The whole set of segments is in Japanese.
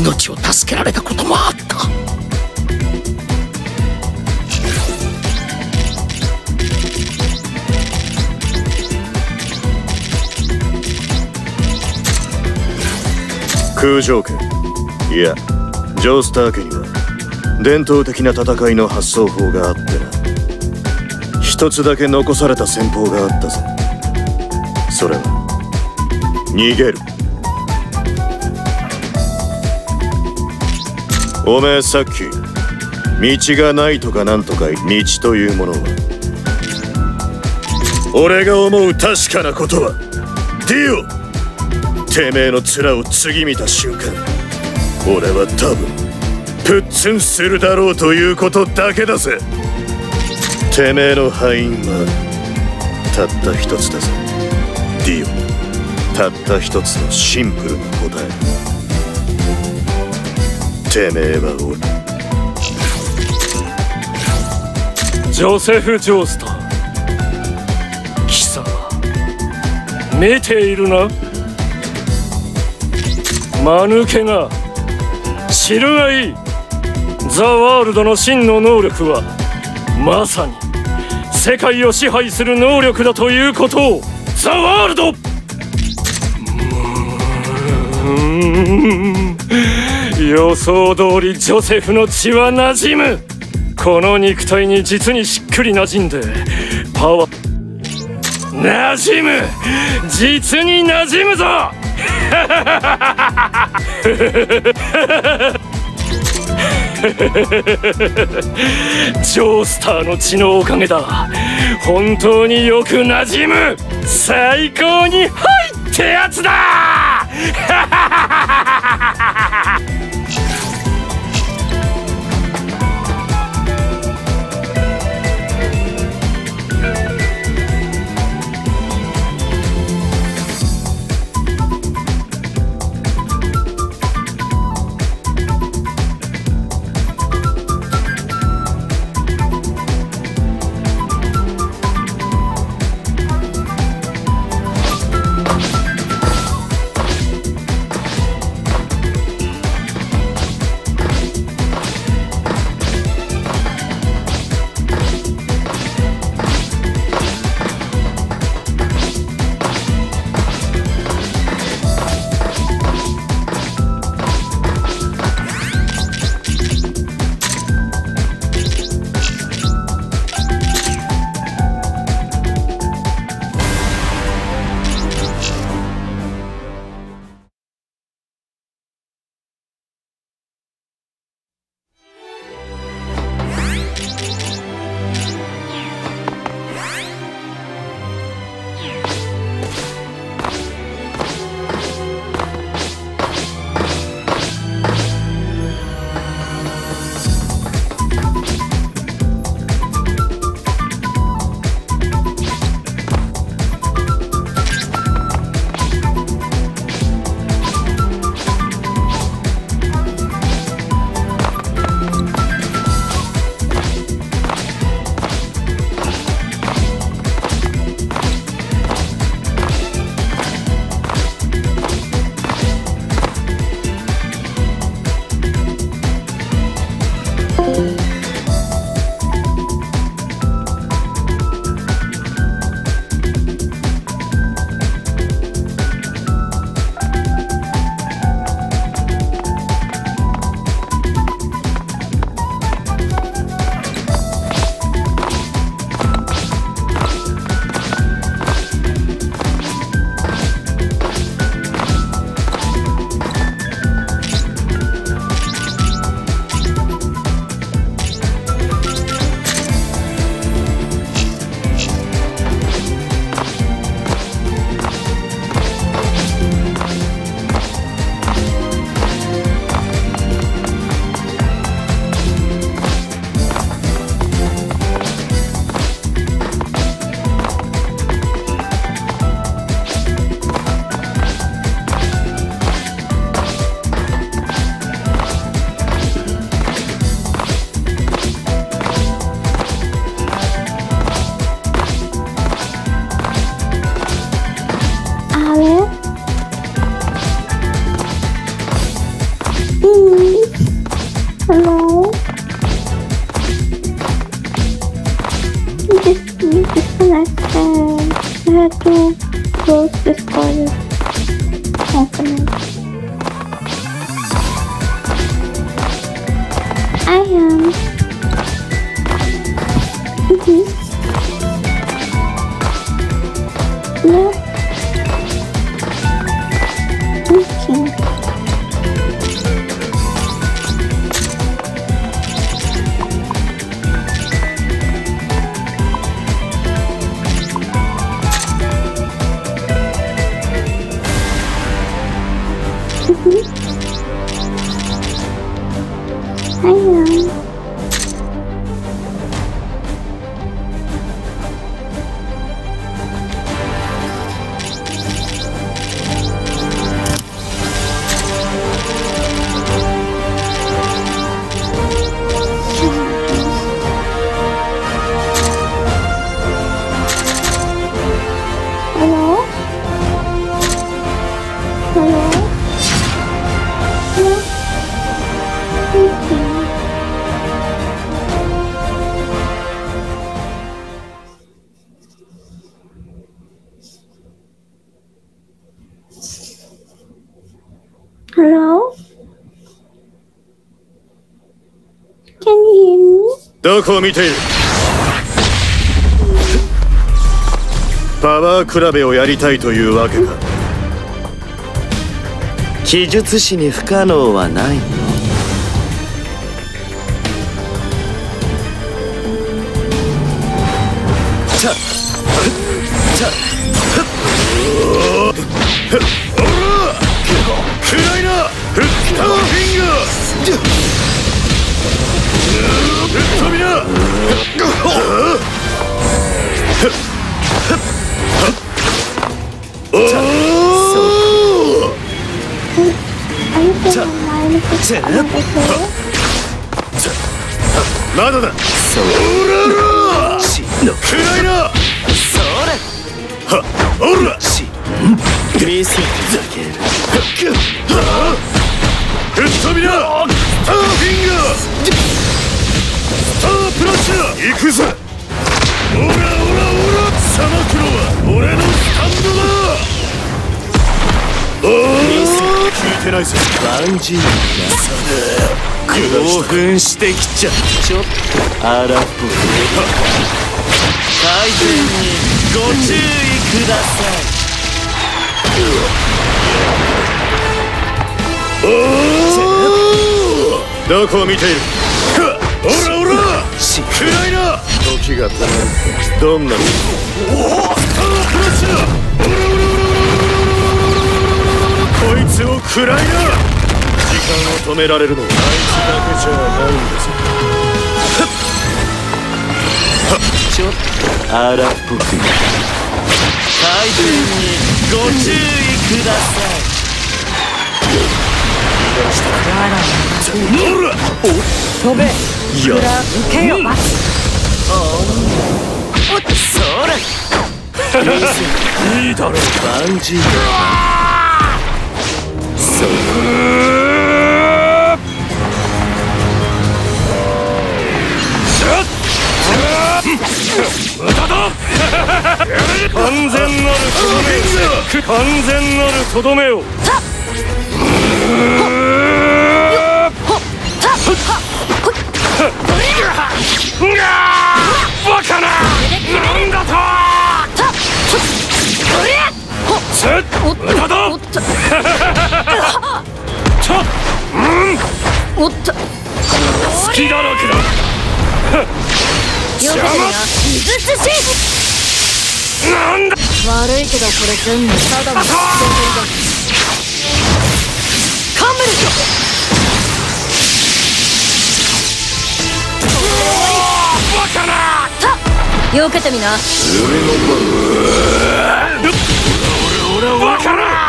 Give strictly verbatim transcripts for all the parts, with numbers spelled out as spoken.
命を助けられたこともあった。 空城家、いやジョースター家には伝統的な戦いの発想法があってな。一つだけ残された戦法があったぞ。それは逃げる。おめえさっき道がないとかなんとか道というものは、俺が思う確かなことはディオ、てめえの面を次見た瞬間、俺は多分プッツンするだろうということだけだぜ。てめえの敗因はたった一つだぜディオ。たった一つのシンプルな答え。てめえは俺。 ジョセフ・ジョースター、貴様見ているな。間抜けが知るがいい。ザ・ワールドの真の能力はまさに世界を支配する能力だということを。ザ・ワールド、うーん、予想通りジョセフの血は馴染む。この肉体に実にしっくり馴染んでパワー馴染む。実に馴染むぞジョースターの血のおかげだ。本当によく馴染む。最高にはいってやつだ Hello? Just disconnected. I had to close Discord component. I am. Mm-hmm. No. Okay. I am. Hello? Hello? Hello? Okay. Hello? Can you hear me? どこを見ている。パワー比べをやりたいというわけか。 奇術師に不可能はないの。ちゃっちゃっ暗いなフッターフィンガーぶっ飛びなおお Are you still online? Is it okay? まだだそうおららしの暗いなそれはおらし見せてあげるぶっ飛びなスターフィンガースタープラッシャー行くぞオラオラオラサマクロは俺のスタンドだおお聞いてないぞバンジーが興奮してきちゃちょっと荒っぽく改善にご注意くださいおおどこを見ているオラオラ暗いな時がたまるどんなにおおスタープラッシャーオラオラオラオラオラオラオラこいつを食らいな時間を止められるのはあいつだけじゃないんですちょっと荒っぽく改善にご注意ください飛べや受けよ待つそれいいだろうバンジーそう完全なるとどめ完全なるとどめをバカななんだとすっだだおっと隙だらけだよけてな水寿司なんだ悪いけどこれ全部ただの宣伝だカンベルバカなよけてみな俺俺バカな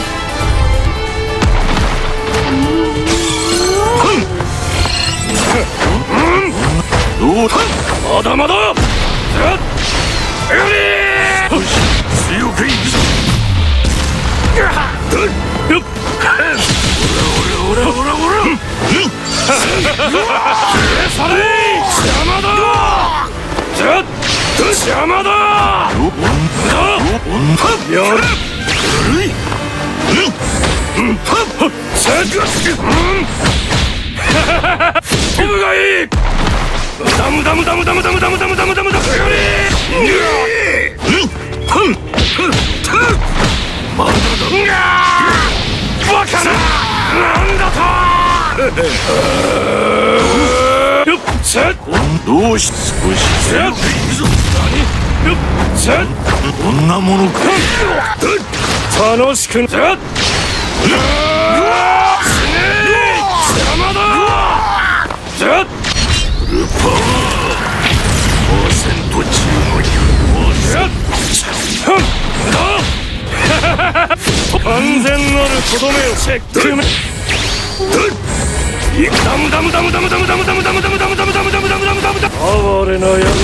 まだまだ強くいくぞオラオラオラオラオラされ邪魔だ邪魔だやる飛ぶがいいダムダムダムダムダムダムダムダムダムダムまだだバカななんだとよっせどうし少しせっ何よっせこんなものか楽しくなっ邪魔だじゃルパワーセント中の完全なるとどめをチェックメダムダムダムダムダムダムダムダムダムダムダムダムダムダムダムダムダム哀れなやつ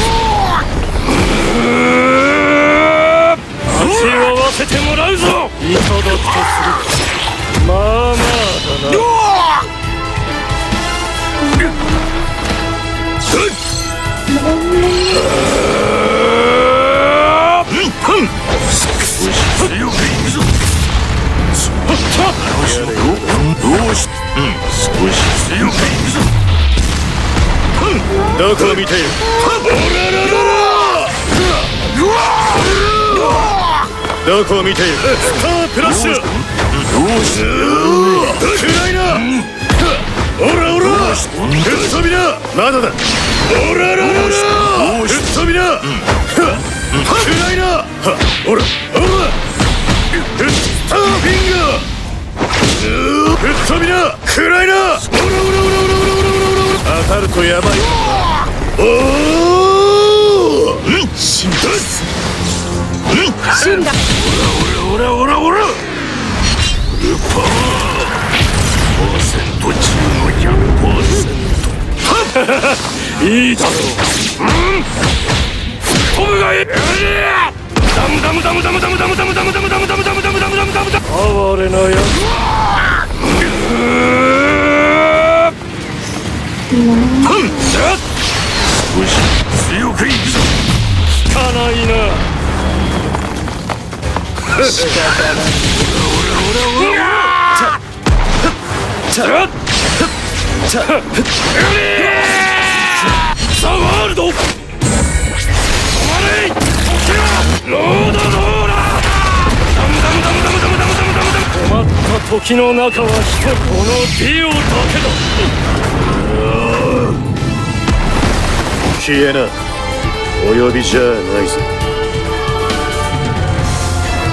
足を合わせてもらうぞいただくとするまあまあだなどこを見ているどこを見ているスタープラッシュ暗いなオラオラぶっ飛びなまだだオララララぶっ飛びな暗いなオラオラスターフィンガーぶっ飛びな暗いなオラオラオラオラオラオラオラ当たるとやばいおお死んだ死んだオラオラオラオラルパワーパーセント中のひゃくパーセントいいだろう飛ぶがいいダムダムダムダムダムダムダムダムダムダムダムダムダムダムダムダムダム哀れなやつ少し強くいくぞ効かないな仕方ないオラオラオラオラザワールド止まれロードローラーダムダムダムダムダムダムダムダムダム止まった時の中は一人このディオだけだ消えなお呼びじゃないぞ